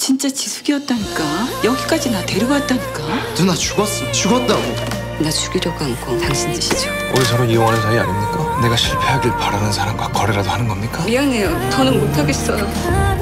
진짜 지숙이었다니까. 여기까지 나 데리고 왔다니까. 누나 죽었어. 죽었다고. 나 죽이려고 한 건 당신 짓이죠. 우리 서로 이용하는 사이 아닙니까? 내가 실패하길 바라는 사람과 거래라도 하는 겁니까? 미안해요. 더는 못하겠어요.